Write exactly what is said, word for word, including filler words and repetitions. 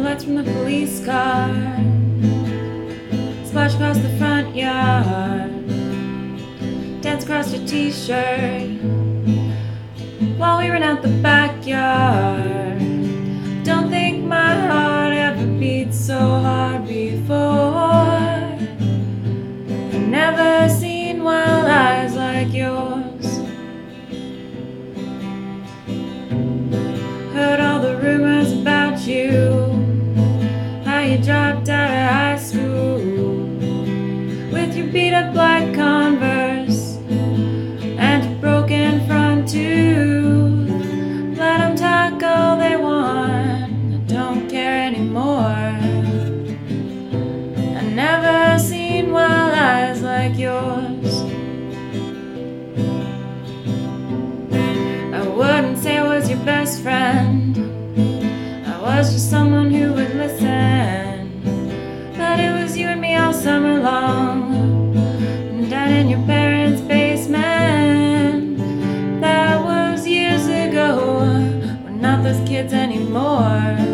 lights from the police car splash across the front yard, dance across your t-shirt while we ran out the backyard. Don't think my heart ever beat so hard before. I've never seen wild eyes like yours. Heard all the rumors about you, how you dropped out of high school with your beat up black Converse and your broken front tooth. Let them talk all they want, I don't care anymore. I've never seen wild eyes like yours. I wouldn't say I was your best friend, I was just someone who would listen. But it was you and me all summer long, down in your parents' basement. That was years ago, we're not those kids anymore.